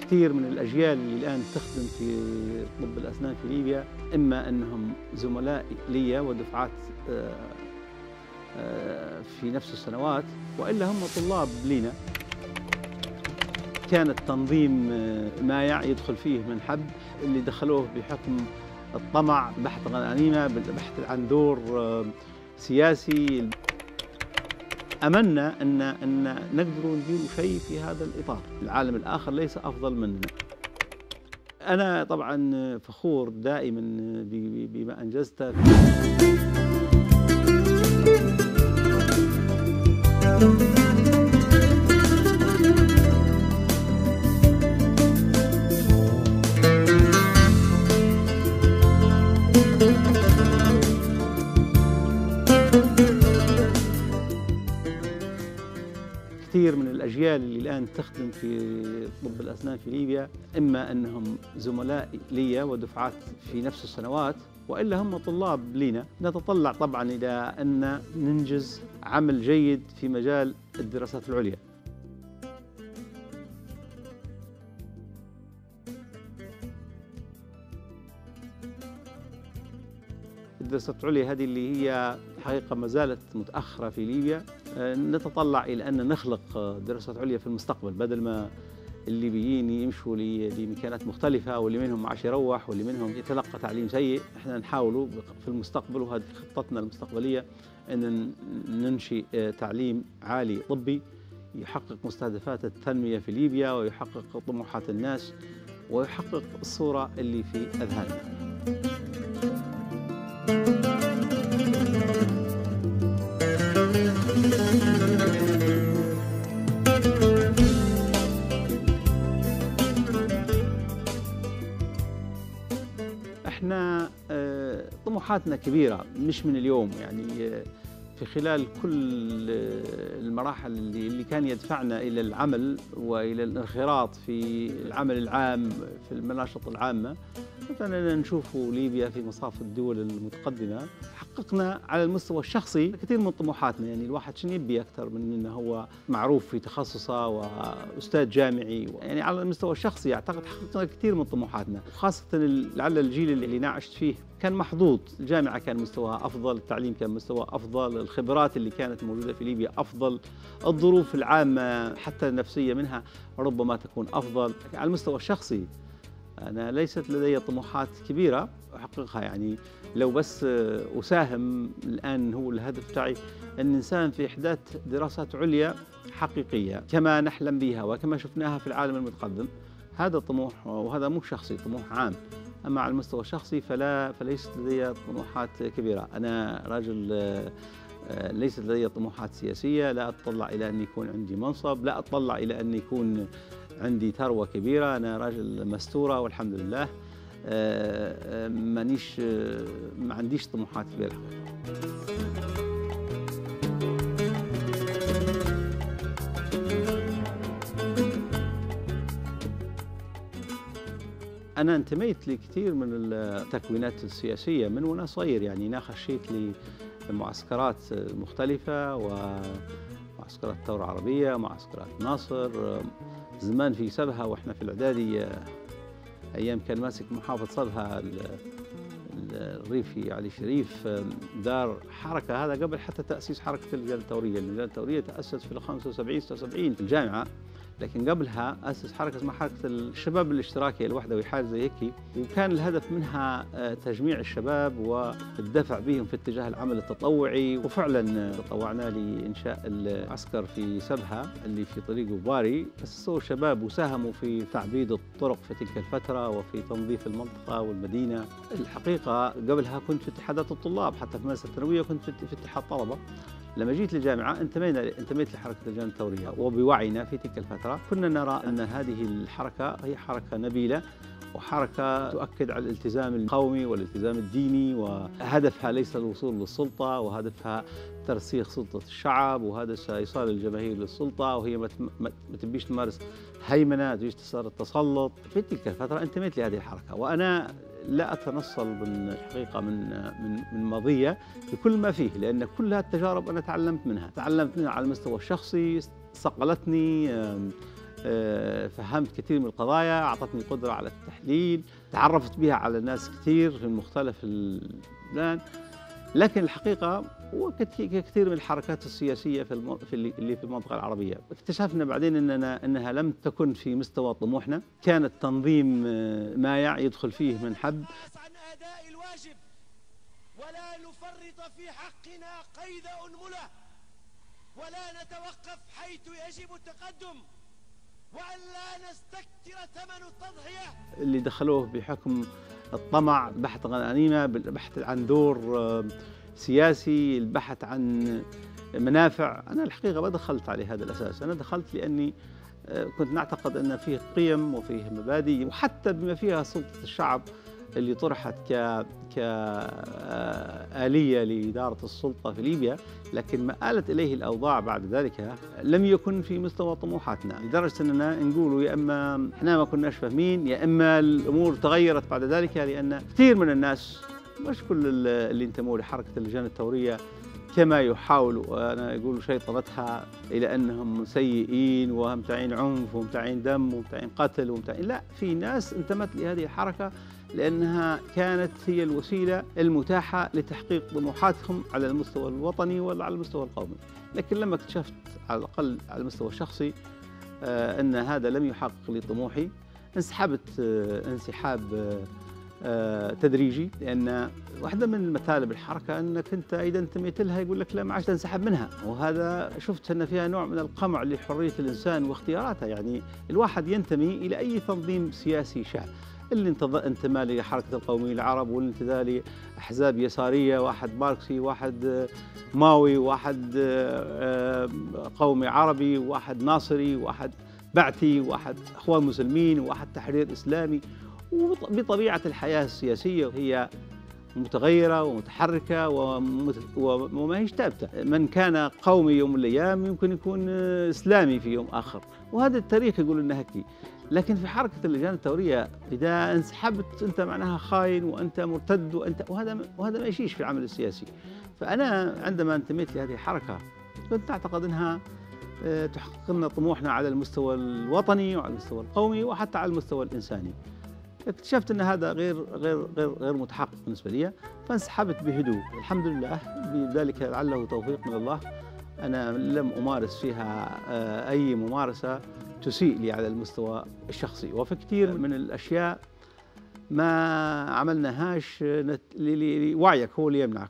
كثير من الأجيال اللي الآن تخدم في طب الأسنان في ليبيا إما أنهم زملاء لي ودفعات في نفس السنوات، وإلا هم طلاب لينا. كان التنظيم مايع يدخل فيه من حب، اللي دخلوه بحكم الطمع، بحث غنيمة، بالبحث عن دور سياسي. أملنا أن نقدر ندير شيء في هذا الإطار. العالم الآخر ليس أفضل مننا. أنا طبعا فخور دائما بما أنجزته. كثير من الأجيال اللي الآن تخدم في طب الأسنان في ليبيا إما أنهم زملاء لي ودفعات في نفس السنوات، وإلا هم طلاب لينا. نتطلع طبعا إلى أن ننجز عمل جيد في مجال الدراسات العليا. الدراسات العليا هذه اللي هي حقيقة ما زالت متأخرة في ليبيا. نتطلع إلى أن نخلق دراسات عليا في المستقبل، بدل ما الليبيين يمشوا لمكانات مختلفة، واللي منهم معاش يروح، واللي منهم يتلقى تعليم سيء. احنا نحاولوا في المستقبل، وهذه خطتنا المستقبلية، أن ننشئ تعليم عالي طبي يحقق مستهدفات التنمية في ليبيا، ويحقق طموحات الناس، ويحقق الصورة اللي في أذهاننا. احنا طموحاتنا كبيرة، مش من اليوم. يعني في خلال كل المراحل اللي كان يدفعنا إلى العمل وإلى الانخراط في العمل العام في المناشط العامة، مثلا نشوف ليبيا في مصاف الدول المتقدمة. حققنا على المستوى الشخصي كثير من طموحاتنا. يعني الواحد شنو يبي أكثر من أنه هو معروف في تخصصه وأستاذ جامعي. يعني على المستوى الشخصي أعتقد حققنا كثير من طموحاتنا، خاصة لعل الجيل اللي نعشت فيه كان محظوظ. الجامعة كان مستواها أفضل، التعليم كان مستواه أفضل، الخبرات اللي كانت موجودة في ليبيا أفضل، الظروف العامة حتى النفسية منها ربما تكون أفضل. على المستوى الشخصي أنا ليست لدي طموحات كبيرة أحققها. يعني لو بس أساهم الآن، هو الهدف تاعي أن نساهم في إحداث دراسات عليا حقيقية كما نحلم بها وكما شفناها في العالم المتقدم. هذا طموح، وهذا مو شخصي، طموح عام. أما على المستوى الشخصي فليست لدي طموحات كبيرة. أنا راجل ليست لدي طموحات سياسية، لا أتطلع إلى أن يكون عندي منصب، لا أتطلع إلى أن يكون عندي ثروة كبيرة. أنا راجل مستورة والحمد لله. ما عنديش طموحات كبيرة. أنا انتميت لكثير من التكوينات السياسية من وأنا صغير. يعني أنا خشيت لمعسكرات مختلفة، ومعسكرات الثورة العربية، معسكرات ناصر. زمان في سبها وإحنا في الإعدادي، أيام كان ماسك محافظ سبها الريفي علي شريف، دار حركة. هذا قبل حتى تأسيس حركة اللجان الثورية. اللجان الثورية تأسس في 75 76 في الجامعة، لكن قبلها أسس حركة اسمها حركة الشباب الاشتراكي الوحدوي، حاجة زي هيك. وكان الهدف منها تجميع الشباب والدفع بهم في اتجاه العمل التطوعي. وفعلا تطوعنا لإنشاء العسكر في سبها اللي في طريق باري. أسسوه الشباب وساهموا في تعبيد الطرق في تلك الفترة وفي تنظيف المنطقة والمدينة. الحقيقة قبلها كنت في اتحادات الطلاب، حتى في المدرسة الثانوية كنت في اتحاد طلبة. لما جيت للجامعة انتميت لحركة اللجان الثورية، وبوعينا في تلك الفترة كنا نرى أن هذه الحركة هي حركة نبيلة، وحركة تؤكد على الالتزام القومي والالتزام الديني، وهدفها ليس الوصول للسلطة، وهدفها ترسيخ سلطة الشعب، وهدفها إيصال الجماهير للسلطة، وهي ما تبيش تمارس هيمنة، تبيش تصير التسلط. في تلك الفترة انتميت لهذه الحركة، وأنا لا أتنصل من الحقيقة من ماضية بكل ما فيه، لأن كل هذه التجارب أنا تعلمت منها على المستوى الشخصي. صقلتني، فهمت كثير من القضايا، أعطتني قدرة على التحليل، تعرفت بها على ناس كثير في مختلف البلاد. لكن الحقيقة وكثير من الحركات السياسية اللي في المنطقة العربية اكتشفنا بعدين أنها لم تكن في مستوى طموحنا. كان التنظيم مايع يدخل فيه من حب عن أداء الواجب ولا نفرط في حقنا قيد أنملة، ولا نتوقف حيث يجب التقدم، وأن لا نستكثر ثمن التضحية. اللي دخلوه بحكم الطمع، بحث عن غنيمة، البحث عن دور سياسي، البحث عن منافع. أنا الحقيقة ما دخلت على هذا الأساس، أنا دخلت لأني كنت نعتقد أن فيه قيم وفيه مبادئ، وحتى بما فيها سلطة الشعب اللي طرحت كآلية لإدارة السلطة في ليبيا، لكن ما آلت إليه الأوضاع بعد ذلك لم يكن في مستوى طموحاتنا، لدرجة أننا نقولوا يا إما إحنا ما كناش فاهمين، يا إما الأمور تغيرت بعد ذلك، لأن كثير من الناس، مش كل اللي انتموا لحركة اللجان الثورية كما يحاولوا أنا يقولوا شيطنتها إلى أنهم سيئين وممتعين عنف وممتعين دم وممتعين قتل وممتعين، لا، في ناس انتمت لهذه الحركة لأنها كانت هي الوسيلة المتاحة لتحقيق طموحاتهم على المستوى الوطني ولا على المستوى القومي. لكن لما اكتشفت على الأقل على المستوى الشخصي أن هذا لم يحقق لي طموحي، انسحبت انسحاب تدريجي، لأن واحدة من مطالب الحركة أنك أنت إذا انتميت لها يقول لك لا ما عادش تنسحب منها، وهذا شفت أن فيها نوع من القمع لحرية الإنسان واختياراته. يعني الواحد ينتمي إلى أي تنظيم سياسي شاء، اللي انتمى لحركة القوميين العرب، واللي انتمى لأحزاب يسارية، واحد ماركسي، واحد ماوي، واحد قومي عربي، واحد ناصري، واحد بعثي، واحد أخوان مسلمين، واحد تحرير إسلامي. وبطبيعة الحياة السياسية هي متغيرة ومتحركة وما هيش ثابتة. من كان قومي يوم من الأيام يمكن يكون إسلامي في يوم آخر، وهذا التاريخ يقول لنا هيك. لكن في حركة اللجان الثورية إذا انسحبت أنت معناها خاين وأنت مرتد وهذا ما يشيش في العمل السياسي. فأنا عندما انتميت لهذه الحركة كنت أعتقد أنها تحقق لنا طموحنا على المستوى الوطني وعلى المستوى القومي وحتى على المستوى الإنساني. اكتشفت أن هذا غير متحقق بالنسبة لي، فانسحبت بهدوء الحمد لله، بذلك لعله توفيق من الله. أنا لم أمارس فيها أي ممارسة تسيء لي على المستوى الشخصي، وفي كثير من الأشياء ما عملناهاش وعيك هو اللي يمنعك.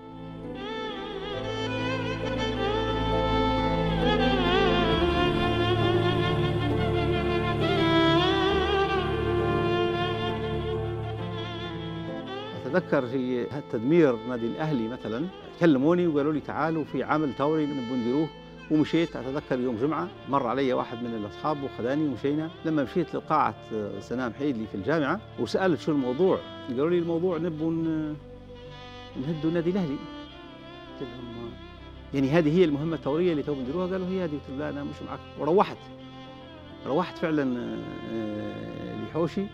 أتذكر في تدمير نادي الأهلي مثلا كلموني وقالوا لي تعالوا في عمل ثوري نبغى نديروه، ومشيت. أتذكر يوم جمعة مر علي واحد من الأصحاب وخذاني ومشينا. لما مشيت لقاعة سنام حيدلي في الجامعة وسألت شو الموضوع، قالوا لي الموضوع نبغوا نهدوا نادي الأهلي. قلت لهم يعني هذه هي المهمة الثورية اللي تو بنديروها؟ قالوا هي هذه. قلت لا أنا مش معك. وروحت فعلا لحوشي،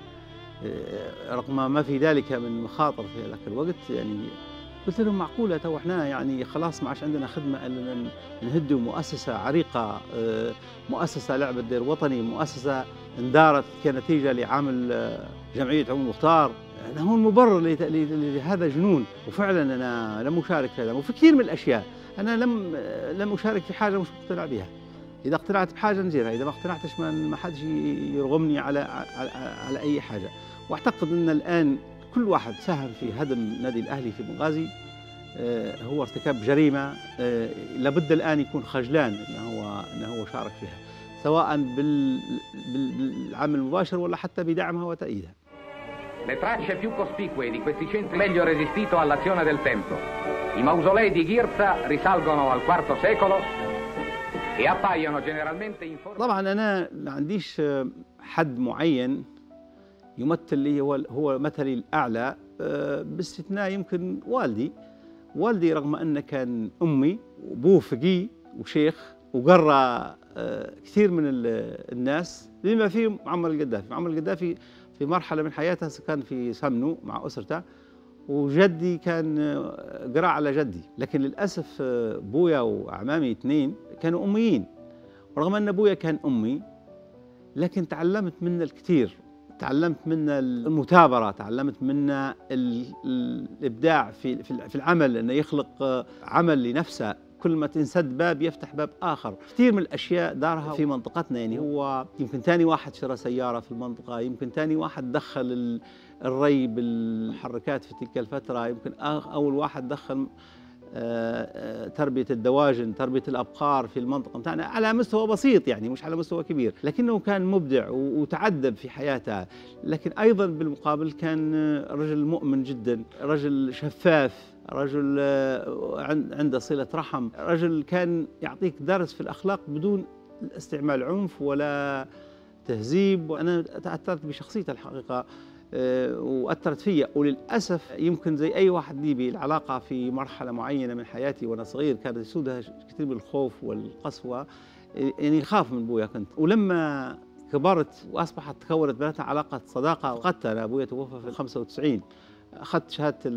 رغم ما في ذلك من مخاطر في ذاك الوقت. يعني قلت لهم معقولة تو احنا يعني خلاص ما عادش عندنا خدمة إلا نهدوا مؤسسة عريقة، مؤسسة لعبة دير وطني، مؤسسة اندارت كنتيجة لعمل جمعية عموم المختار. هذا هو المبرر لهذا جنون. وفعلا أنا لم أشارك في هذا وفي كثير من الأشياء. أنا لم أشارك في حاجة مش مقتنع بها. إذا اقتنعت بحاجة نديرها، إذا ما اقتنعتش ما حدش يرغمني على أي حاجة. وأعتقد أن الآن كل واحد ساهم في هدم نادي الأهلي في بنغازي هو ارتكاب جريمة لابد الآن يكون خجلان أنه هو شارك فيها، سواء بالعمل المباشر ولا حتى بدعمها وتأييدها. Le tracce più cospicue di questi centri meglio resistito all'azione del tempo. I mausolei di Ghirza risalgono al IV secolo e appaiono generalmente in forma. طبعا أنا ما عنديش حد معين يمثل لي هو مثلي الأعلى، باستثناء يمكن والدي رغم أنه كان أمي وأبوه فقيه وشيخ وقرى كثير من الناس بما فيهم معمر القذافي. معمر القذافي في مرحلة من حياته كان في سمنو مع أسرته، وجدي كان قرا على جدي. لكن للأسف أبويا وأعمامي اثنين كانوا أميين، ورغم أن أبويا كان أمي لكن تعلمت منه الكثير، تعلمت منه المثابرة، تعلمت منه الإبداع في العمل، أنه يخلق عمل لنفسه، كل ما تنسد باب يفتح باب آخر. كثير من الأشياء دارها في منطقتنا، يعني هو يمكن ثاني واحد شرى سيارة في المنطقة، يمكن ثاني واحد دخل الري بالمحركات في تلك الفترة، يمكن أول واحد دخل تربية الدواجن، تربية الأبقار في المنطقة بتاعنا على مستوى بسيط، يعني مش على مستوى كبير، لكنه كان مبدع وتعذب في حياته. لكن أيضا بالمقابل كان رجل مؤمن جدا، رجل شفاف، رجل عنده صلة رحم، رجل كان يعطيك درس في الأخلاق بدون استعمال عنف ولا تهذيب. وأنا تأثرت بشخصيته الحقيقة وأثرت فيا، وللأسف يمكن زي أي واحد ليبي العلاقة في مرحلة معينة من حياتي وأنا صغير كانت يسودها كثير من الخوف والقسوة، يعني خاف من أبويا كنت. ولما كبرت وأصبحت تكونت بيناتنا علاقة صداقة، فقدت أنا أبويا توفى في 95، أخذت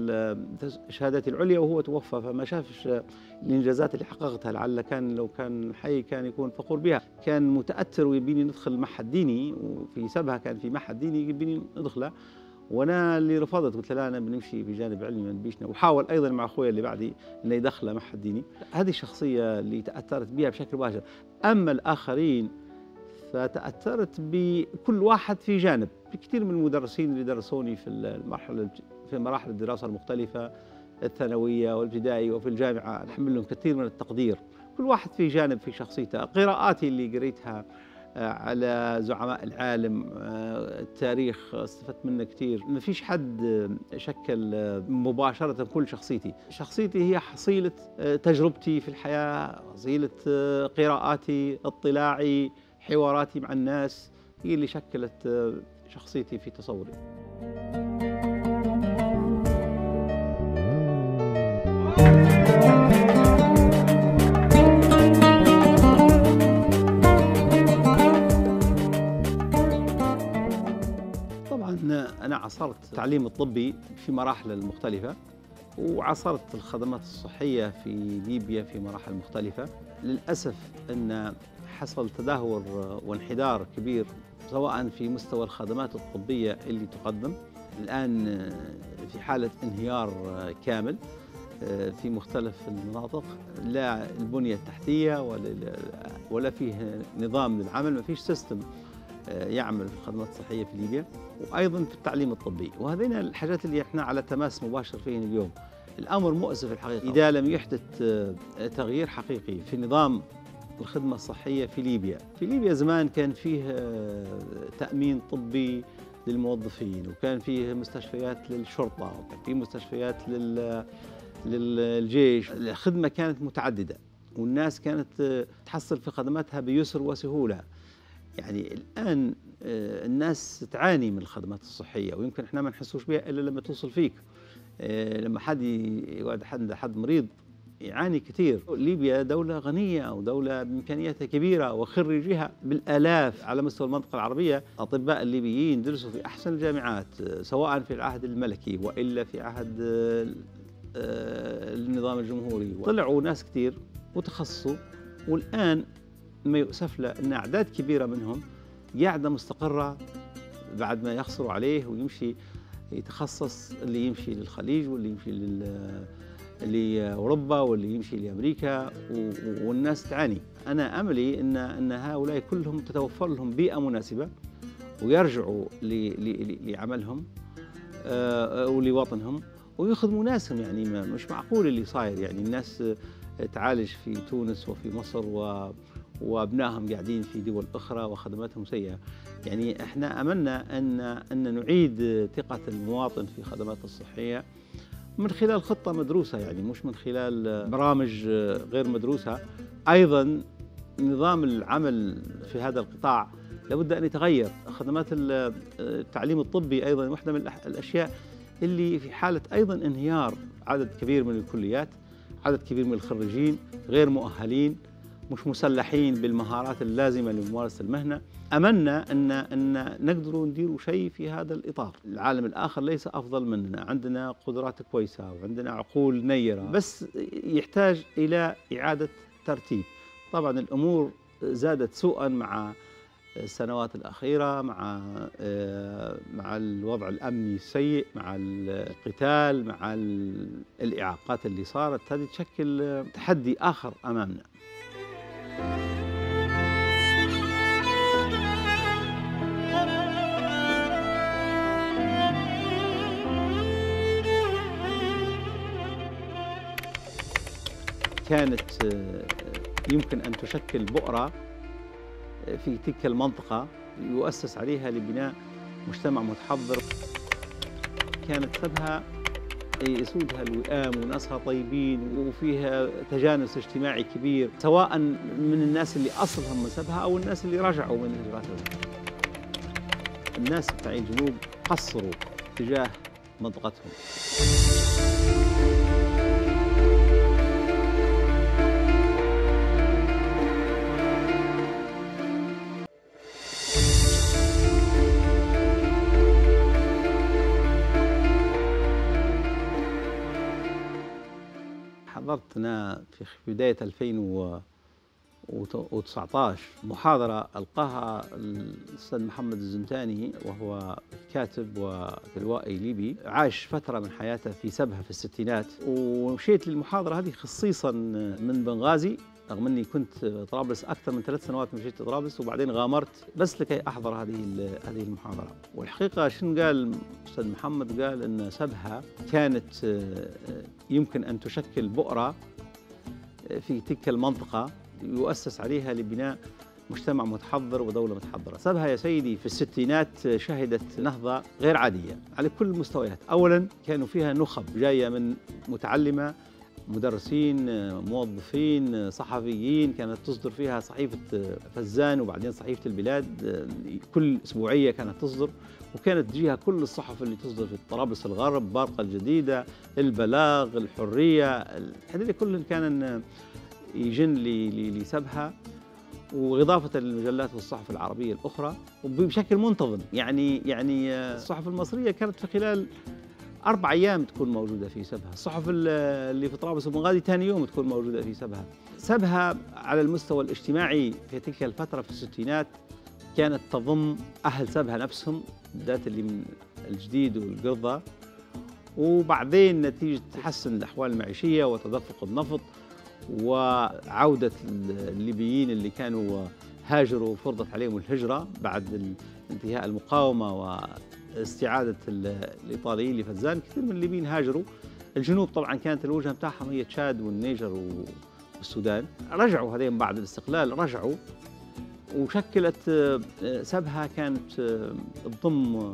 شهادتي العليا وهو توفى، فما شافش الإنجازات اللي حققتها. لعل كان لو كان حي كان يكون فخور بها. كان متأثر ويبيني ندخل معهد ديني، وفي سبها كان في معهد ديني يبيني ندخله، وأنا اللي رفضت، قلت له لا، أنا بنمشي في جانب علمي ما نبيشنا. وحاول أيضا مع أخويا اللي بعدي إنه يدخله معهد ديني. هذه الشخصية اللي تأثرت بها بشكل مباشر. أما الآخرين فتأثرت بكل واحد في جانب. في كثير من المدرسين اللي درسوني في مراحل الدراسة المختلفة، الثانوية والابتدائي وفي الجامعة، أحمل لهم كثير من التقدير. كل واحد في جانب في شخصيته. قراءاتي اللي قريتها على زعماء العالم، التاريخ استفدت منه كثير. ما فيش حد شكل مباشرة كل شخصيتي. شخصيتي هي حصيلة تجربتي في الحياة، حصيلة قراءاتي، اطلاعي، حواراتي مع الناس، هي اللي شكلت شخصيتي في تصوري. طبعا أنا عاصرت التعليم الطبي في مراحل المختلفة، وعاصرت الخدمات الصحية في ليبيا في مراحل مختلفة. للأسف أن حصل تدهور وانحدار كبير سواء في مستوى الخدمات الطبية اللي تقدم الآن، في حالة انهيار كامل في مختلف المناطق. لا البنية التحتية ولا فيه نظام للعمل، ما فيش سيستم يعمل في الخدمات الصحية في ليبيا، وأيضا في التعليم الطبي. وهذين الحاجات اللي احنا على تماس مباشر فيهن اليوم. الأمر مؤسف الحقيقة إذا لم يحدث تغيير حقيقي في نظام الخدمة الصحية في ليبيا. في ليبيا زمان كان فيه تأمين طبي للموظفين، وكان فيه مستشفيات للشرطة، وكان فيه مستشفيات للجيش. الخدمة كانت متعددة، والناس كانت تحصل في خدماتها بيسر وسهولة. يعني الآن الناس تعاني من الخدمات الصحية، ويمكن احنا ما نحسوش بها إلا لما توصل فيك. لما حد يقعد حد مريض يعاني كثير. ليبيا دولة غنية أو دولة بإمكانياتها كبيرة، وخريجيها بالآلاف على مستوى المنطقة العربية. أطباء الليبيين درسوا في أحسن الجامعات، سواء في العهد الملكي وإلا في عهد النظام الجمهوري. طلعوا ناس كثير وتخصصوا، والآن ما يؤسف له أن أعداد كبيرة منهم قاعدة مستقرة بعد ما يخسروا عليه ويمشي يتخصص، اللي يمشي للخليج واللي يمشي لأوروبا واللي يمشي لأمريكا، والناس تعاني. أنا أملي أن هؤلاء كلهم تتوفر لهم بيئة مناسبة ويرجعوا لعملهم ولوطنهم ويخدموا ناسهم. يعني مش معقول اللي صاير، يعني الناس تعالج في تونس وفي مصر وابنائهم قاعدين في دول أخرى وخدماتهم سيئة. يعني احنا أملنا أن نعيد ثقة المواطن في خدمات الصحية من خلال خطة مدروسة، يعني مش من خلال برامج غير مدروسة. أيضا نظام العمل في هذا القطاع لابد أن يتغير. خدمات التعليم الطبي أيضا واحدة من الأشياء اللي في حالة أيضا انهيار. عدد كبير من الكليات، عدد كبير من الخريجين غير مؤهلين، مش مسلحين بالمهارات اللازمة لممارسة المهنة. أملنا أن نقدروا نديروا شيء في هذا الإطار. العالم الآخر ليس أفضل مننا، عندنا قدرات كويسة وعندنا عقول نيرة، بس يحتاج إلى إعادة ترتيب. طبعا الأمور زادت سوءا مع السنوات الأخيرة مع الوضع الأمني السيء، مع القتال، مع الإعاقات اللي صارت، هذه تشكل تحدي آخر أمامنا. كانت يمكن أن تشكل بؤرة في تلك المنطقة يؤسس عليها لبناء مجتمع متحضر. كانت سبها يسودها الوئام وناسها طيبين وفيها تجانس اجتماعي كبير، سواء من الناس اللي أصلهم من سبها أو الناس اللي رجعوا من هجرتهم. الناس بتاع الجنوب قصروا تجاه منطقتهم. حضرت أنا في بداية 2019 محاضرة ألقاها الأستاذ محمد الزنتاني، وهو كاتب وتلوائي ليبي عاش فترة من حياته في سبها في الستينات، ومشيت للمحاضرة هذه خصيصا من بنغازي، رغم أني كنت طرابلس أكثر من 3 سنوات مشيت طرابلس، وبعدين غامرت بس لكي أحضر هذه المحاضرة. والحقيقة شنو قال الأستاذ محمد؟ قال أن سبها كانت يمكن أن تشكل بؤرة في تلك المنطقة يؤسس عليها لبناء مجتمع متحضر ودولة متحضرة. سبها يا سيدي في الستينات شهدت نهضة غير عادية على كل المستويات. أولا كانوا فيها نخب جاية من متعلمة، مدرسين، موظفين، صحفيين، كانت تصدر فيها صحيفة فزان وبعدين صحيفة البلاد، كل أسبوعية كانت تصدر، وكانت تجيها كل الصحف اللي تصدر في طرابلس الغرب، بارقة الجديدة، البلاغ، الحرية، هذول كلهم كان يجن لسبها، وإضافة للمجلات والصحف العربية الأخرى، وبشكل منتظم. يعني الصحف المصرية كانت في خلال 4 أيام تكون موجودة في سبها، الصحف اللي في طرابلس وبنغازي ثاني يوم تكون موجودة في سبها. سبها على المستوى الاجتماعي في تلك الفترة في الستينات كانت تضم أهل سبها نفسهم، بالذات اللي من الجديد والقرضة، وبعدين نتيجة تحسن الأحوال المعيشية وتدفق النفط وعودة الليبيين اللي كانوا هاجروا وفرضت عليهم الهجرة بعد انتهاء المقاومة واستعادة الإيطاليين لفزان، كثير من الليبيين هاجروا. الجنوب طبعا كانت الوجهة بتاعهم هي تشاد والنيجر والسودان، رجعوا هذين بعد الاستقلال، رجعوا وشكلت سبها كانت تضم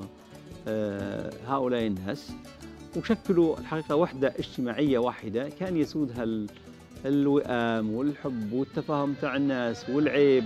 هؤلاء الناس، وشكلوا الحقيقة وحدة اجتماعية واحدة كان يسودها الوئام والحب والتفاهم تاع الناس والعيب.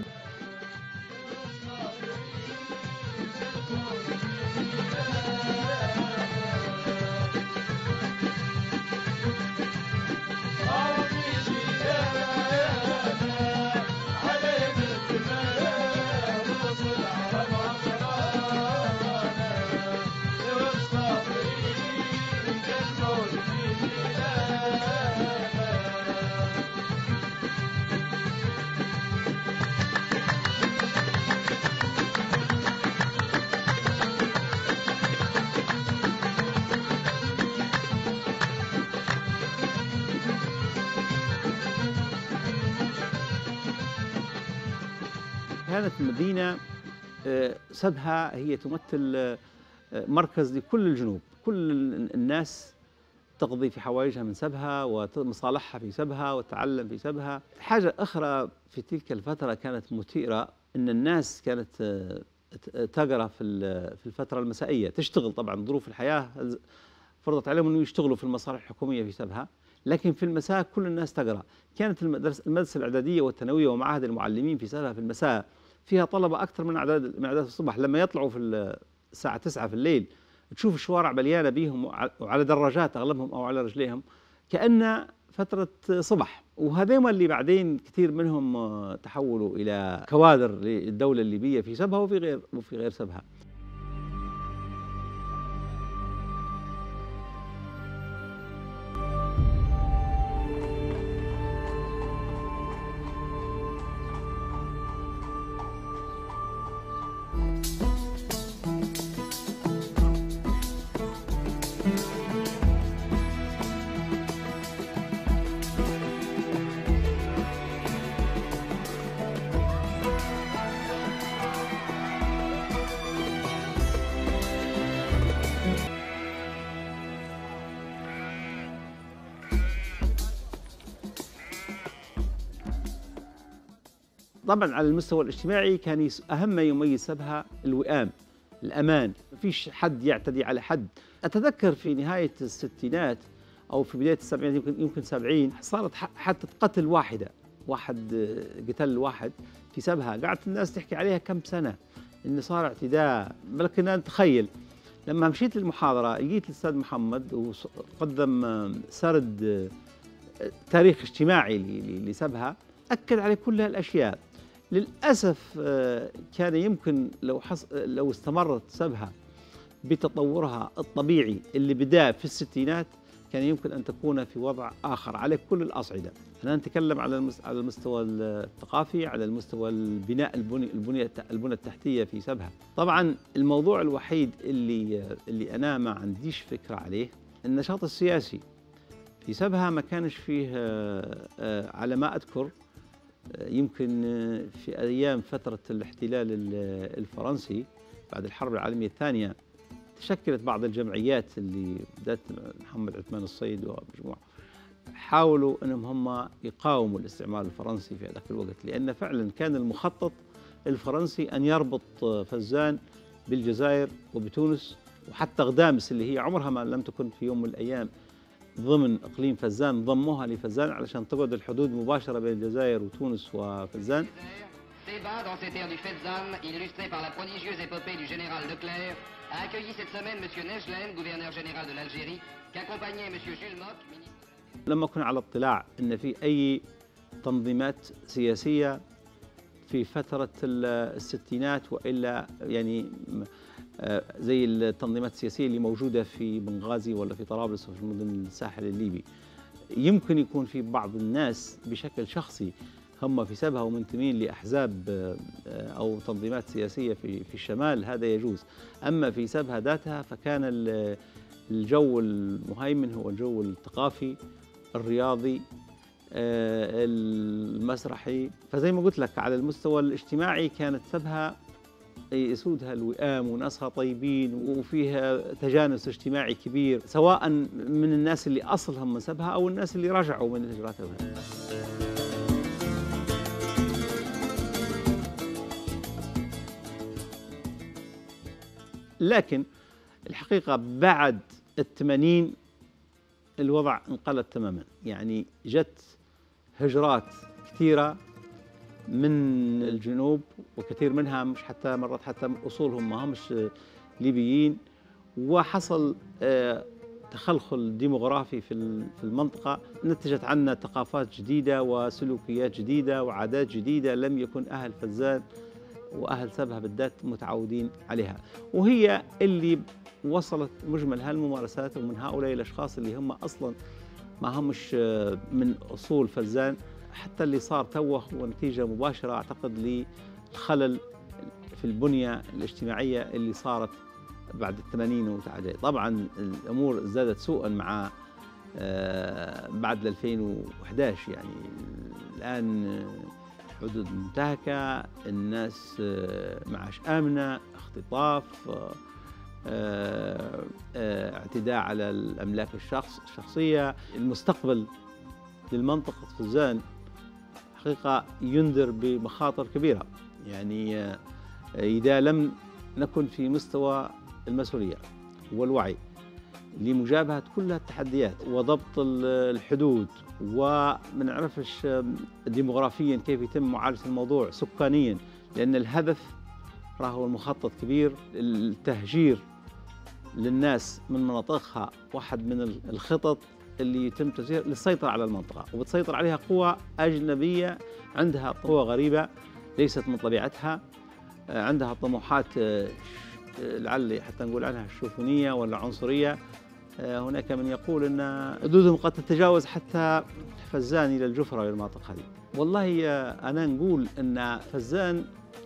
كانت المدينة سبها هي تمثل مركز لكل الجنوب، كل الناس تقضي في حوائجها من سبها ومصالحها في سبها وتتعلم في سبها. حاجة أخرى في تلك الفترة كانت مثيرة، أن الناس كانت تقرأ في الفترة المسائية، تشتغل، طبعا ظروف الحياة فرضت عليهم أنه يشتغلوا في المصالح الحكومية في سبها، لكن في المساء كل الناس تقرأ. كانت المدرسة الإعدادية والثانوية ومعاهد المعلمين في سبها في المساء فيها طلبة أكثر من أعداد الصبح. لما يطلعوا في الساعة 9 في الليل تشوف الشوارع مليانة بيهم وعلى دراجات أغلبهم أو على رجليهم، كأن فترة صبح. وهذيما اللي بعدين كثير منهم تحولوا إلى كوادر للدولة الليبية في سبها وفي غير سبها. طبعا على المستوى الاجتماعي كان أهم ما يميز سبها الوئام، الأمان، ما فيش حد يعتدي على حد. أتذكر في نهاية الستينات أو في بداية السبعينات، يمكن 70، صارت حتى قتل واحد قتل واحد في سبها، قعدت الناس تحكي عليها كم سنة إن صار اعتداء. لكن أنا أتخيل لما مشيت للمحاضرة لقيت الأستاذ محمد وقدم سرد تاريخ اجتماعي لسبها، أكد على كل هالأشياء. للأسف كان يمكن لو استمرت سبها بتطورها الطبيعي اللي بدأ في الستينات كان يمكن أن تكون في وضع آخر على كل الأصعدة. أنا نتكلم على المستوى الثقافي، على المستوى البناء، البنى التحتية في سبها. طبعا الموضوع الوحيد اللي أنا ما عنديش فكرة عليه النشاط السياسي في سبها. ما كانش فيه على ما أذكر، يمكن في أيام فترة الاحتلال الفرنسي بعد الحرب العالمية الثانية تشكلت بعض الجمعيات اللي بدأت محمد عثمان الصيد ومجموعة، حاولوا أنهم هم يقاوموا الاستعمار الفرنسي في ذاك الوقت، لأن فعلا كان المخطط الفرنسي أن يربط فزان بالجزائر وبتونس، وحتى غدامس اللي هي عمرها ما لم تكن في يوم من الأيام ضمن إقليم فزان ضموها لفزان علشان تقعد الحدود مباشرة بين الجزائر وتونس وفزان. Débat dans ces terres du Fezzan, illustré par la prodigieuse épopée du général Leclerc, a accueilli cette semaine M. Nejlen, gouverneur général de l'Algérie, qu'accompagnait M. Jules Mock, ministre. لما كنا على اطلاع أن في أي تنظيمات سياسية في فترة الستينات وإلا يعني زي التنظيمات السياسية اللي موجودة في بنغازي ولا في طرابلس وفي مدن الساحل الليبي، يمكن يكون في بعض الناس بشكل شخصي هم في سبها ومنتمين لأحزاب أو تنظيمات سياسية في الشمال، هذا يجوز. أما في سبها ذاتها فكان الجو المهيمن هو الجو الثقافي الرياضي المسرحي. فزي ما قلت لك على المستوى الاجتماعي كانت سبها يسودها الوئام وناسها طيبين وفيها تجانس اجتماعي كبير، سواء من الناس اللي أصلهم من سبها أو الناس اللي رجعوا من الهجرات. لكن الحقيقة بعد ال80 الوضع انقلب تماما، يعني جت هجرات كثيرة من الجنوب وكثير منها مش حتى مرات حتى أصولهم ما همش ليبيين، وحصل تخلخل ديموغرافي في المنطقة، نتجت عنه ثقافات جديدة وسلوكيات جديدة وعادات جديدة لم يكن أهل فزان وأهل سبها بالذات متعودين عليها، وهي اللي وصلت مجمل هالممارسات ومن هؤلاء الأشخاص اللي هم أصلا ما همش من أصول فزان، حتى اللي صار توه هو نتيجة مباشرة أعتقد للخلل في البنية الاجتماعية اللي صارت بعد ال80 وتعدي. طبعا الأمور زادت سوءا مع بعد 2011، يعني الآن حدود منتهكة، الناس معاش آمنة، اختطاف، اعتداء على الأملاك الشخصية. المستقبل للمنطقة فزان حقيقة ينذر بمخاطر كبيرة، يعني إذا لم نكن في مستوى المسؤولية والوعي لمجابهة كل التحديات وضبط الحدود، وما نعرفش ديموغرافيا كيف يتم معالجة الموضوع سكانيا، لأن الهدف راهو المخطط كبير. التهجير للناس من مناطقها واحد من الخطط اللي يتم تسيير للسيطرة على المنطقة، وبتسيطر عليها قوى أجنبية عندها قوى غريبة ليست من طبيعتها، عندها طموحات لعل حتى نقول عنها شوفونية ولا عنصرية. هناك من يقول أن حدودهم قد تتجاوز حتى فزان إلى الجفرة والمناطق هذه. والله أنا نقول أن فزان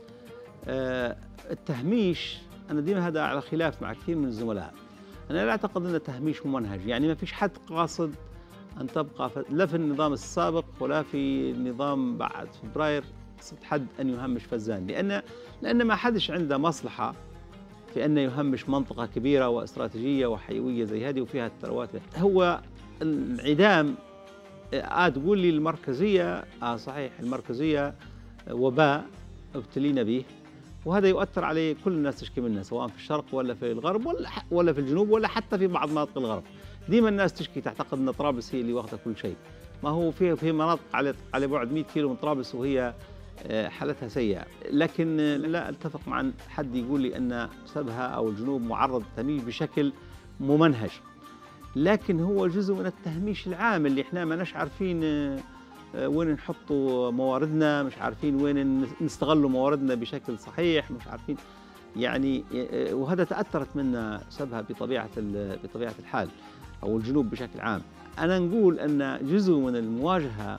التهميش، أنا ديما هذا على خلاف مع كثير من الزملاء، أنا لا أعتقد أن التهميش ممنهج، يعني ما فيش حد قاصد أن تبقى لا في النظام السابق ولا في النظام بعد فبراير قصد حد أن يهمش فزان، لأن ما حدش عنده مصلحة في أن يهمش منطقة كبيرة واستراتيجية وحيوية زي هذه وفيها الثروات. هو الانعدام تقول لي المركزية، صحيح المركزية وباء ابتلينا به، وهذا يؤثر عليه كل الناس تشكي منه، سواء في الشرق ولا في الغرب ولا في الجنوب ولا حتى في بعض مناطق الغرب. ديما الناس تشكي، تعتقد ان طرابلس هي اللي واخذه كل شيء. ما هو في مناطق على بعد 100 كيلو من طرابلس وهي حالتها سيئة. لكن لا أتفق مع حد يقول لي أن سبها أو الجنوب معرض للتهميش بشكل ممنهج، لكن هو جزء من التهميش العام اللي احنا ما نش عارفين وين نحطوا مواردنا، مش عارفين وين نستغلوا مواردنا بشكل صحيح، مش عارفين يعني. وهذا تأثرت منا سبها بطبيعة الحال، أو الجنوب بشكل عام. أنا نقول أن جزء من المواجهة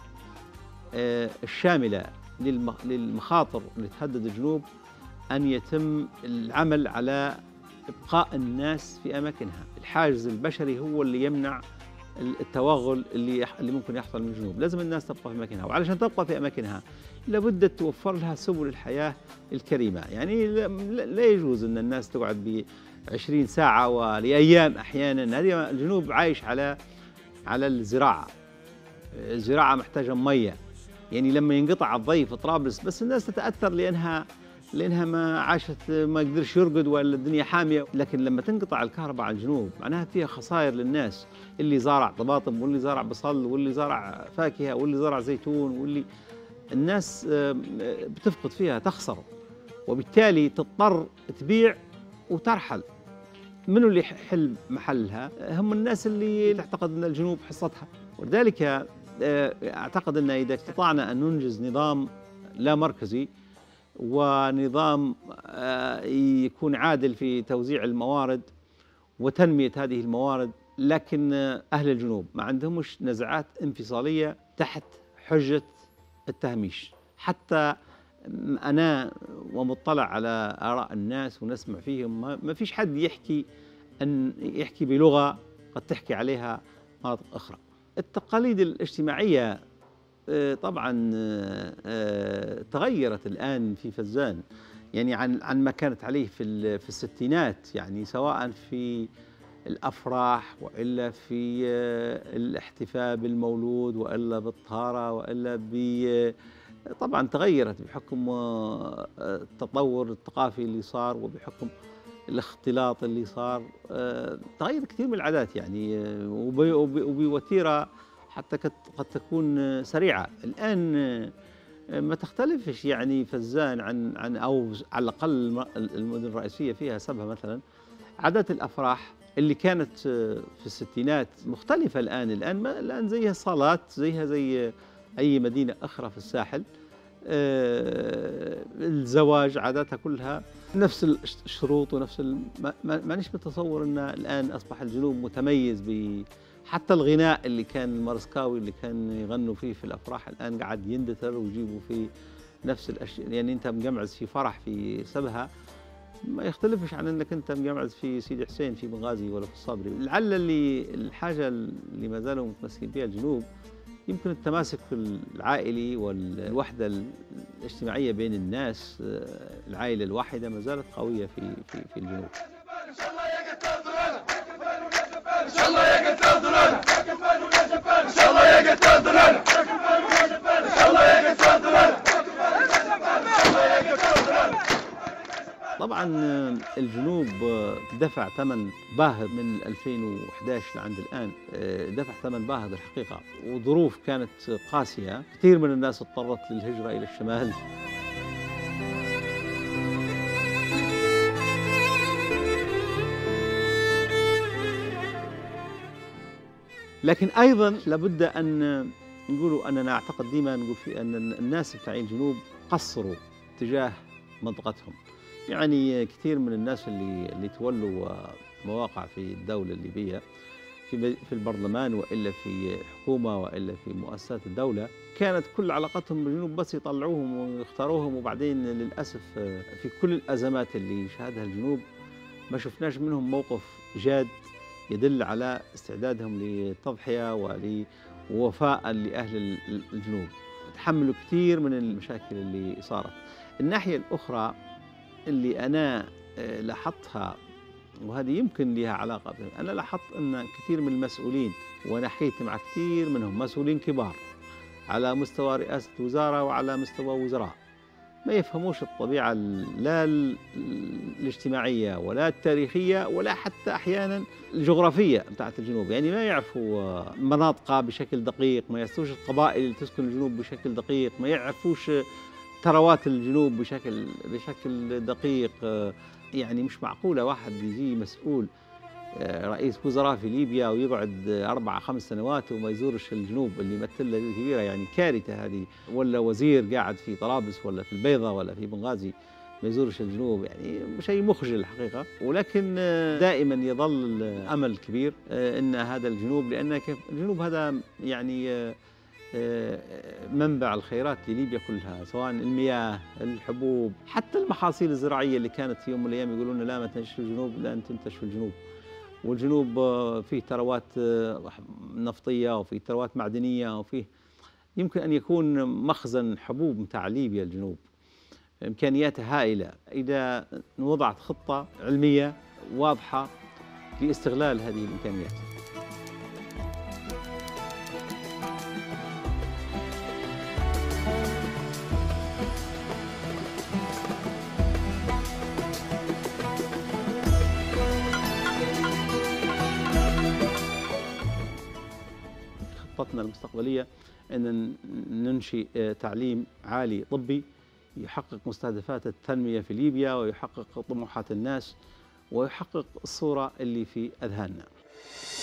الشاملة للمخاطر اللي تهدد الجنوب أن يتم العمل على إبقاء الناس في أماكنها. الحاجز البشري هو اللي يمنع التوغل اللي ممكن يحصل من الجنوب. لازم الناس تبقى في أماكنها، وعلشان تبقى في أماكنها لابد توفر لها سبل الحياة الكريمة. يعني لا يجوز أن الناس تقعد ب20 ساعة ولأيام أحيانا. هذه الجنوب عايش على الزراعة. الزراعة محتاجة مية، يعني لما ينقطع الضي في طرابلس بس الناس تتأثر لأنها ما عاشت، ما قدرش يرقد ولا الدنيا حامية. لكن لما تنقطع الكهرباء على الجنوب معناها فيها خسائر للناس، اللي زارع طماطم واللي زارع بصل واللي زارع فاكهة واللي زارع زيتون، واللي الناس بتفقد فيها، تخسر، وبالتالي تضطر تبيع وترحل. منو اللي يحل محلها؟ هم الناس اللي تعتقد أن الجنوب حصتها. ولذلك أعتقد أن إذا استطعنا أن ننجز نظام لا مركزي ونظام يكون عادل في توزيع الموارد وتنمية هذه الموارد، لكن أهل الجنوب ما عندهمش نزعات انفصالية تحت حجة التهميش. حتى أنا ومطلع على آراء الناس ونسمع فيهم، ما فيش حد يحكي بلغة قد تحكي عليها مناطق أخرى. التقاليد الاجتماعية طبعا تغيرت الآن في فزان، يعني عن ما كانت عليه في الستينات، يعني سواء في الأفراح وإلا في الاحتفاء بالمولود وإلا بالطهارة وإلا طبعا تغيرت بحكم التطور الثقافي اللي صار وبحكم الاختلاط اللي صار. تغير كثير من العادات يعني، وبوتيرة حتى قد تكون سريعة. الآن ما تختلفش يعني فزان عن أو على الأقل المدن الرئيسية فيها سبها مثلا. عادات الأفراح اللي كانت في الستينات مختلفة الآن زيها الصالات، زيها زي أي مدينة أخرى في الساحل. الزواج عاداتها كلها نفس الشروط ونفس مانيش متصور أن الآن أصبح الجنوب متميز حتى الغناء اللي كان المارسكاوي اللي كان يغنوا فيه في الأفراح الآن قاعد يندثر ويجيبوا فيه نفس الأشياء. يعني أنت مجمعز في فرح في سبها ما يختلفش عن أنك أنت مجمعز في سيدي حسين في بنغازي ولا في الصابري. لعل الحاجة اللي ما زالوا متمسكين بها الجنوب يمكن التماسك العائلي والوحدة الاجتماعية بين الناس. العائلة الواحدة ما زالت قوية في الجنوب. طبعا الجنوب دفع ثمن باهظ من 2011 لعند الآن، دفع ثمن باهظ الحقيقة، وظروف كانت قاسية. كثير من الناس اضطرت للهجرة إلى الشمال. لكن أيضا لابد أن نقولوا أننا أعتقد ديما نقول في أن الناس بتاع الجنوب قصروا تجاه منطقتهم. يعني كثير من الناس اللي تولوا مواقع في الدولة الليبية في البرلمان وإلا في حكومة وإلا في مؤسسات الدولة، كانت كل علاقتهم بالجنوب بس يطلعوهم ويختاروهم، وبعدين للأسف في كل الأزمات اللي شهدها الجنوب ما شفناش منهم موقف جاد يدل على استعدادهم للتضحية ووفاء لأهل الجنوب. تحملوا كثير من المشاكل اللي صارت. الناحية الأخرى اللي أنا لاحظتها، وهذه يمكن لها علاقة بها، أنا لاحظت أن كثير من المسؤولين، وأنا حكيت مع كثير منهم مسؤولين كبار على مستوى رئاسة وزارة وعلى مستوى وزراء، ما يفهموش الطبيعة لا الاجتماعية ولا التاريخية ولا حتى أحيانا الجغرافية بتاعت الجنوب. يعني ما يعرفوا مناطقها بشكل دقيق، ما يعرفوش القبائل اللي تسكن الجنوب بشكل دقيق، ما يعرفوش ثروات الجنوب بشكل دقيق. يعني مش معقولة واحد يجي مسؤول رئيس وزراء في ليبيا ويقعد 4 5 سنوات وما يزورش الجنوب اللي يمثل له كبيرة، يعني كارثة هذه. ولا وزير قاعد في طرابلس ولا في البيضة ولا في بنغازي ما يزورش الجنوب، يعني شيء مخجل الحقيقة. ولكن دائما يظل أمل كبير أن هذا الجنوب، لأن الجنوب هذا يعني منبع الخيرات لليبيا كلها، سواء المياه، الحبوب، حتى المحاصيل الزراعية اللي كانت في يوم من الأيام يقولون لا ما تنتج في الجنوب، لا أن تنتج في الجنوب. والجنوب فيه ثروات نفطية وفيه ثروات معدنية وفيه يمكن أن يكون مخزن حبوب متاع ليبيا. الجنوب إمكانياتها هائلة إذا وضعت خطة علمية واضحة لاستغلال هذه الإمكانيات. خطتنا المستقبلية أن ننشئ تعليم عالي طبي يحقق مستهدفات التنمية في ليبيا ويحقق طموحات الناس ويحقق الصورة اللي في أذهاننا.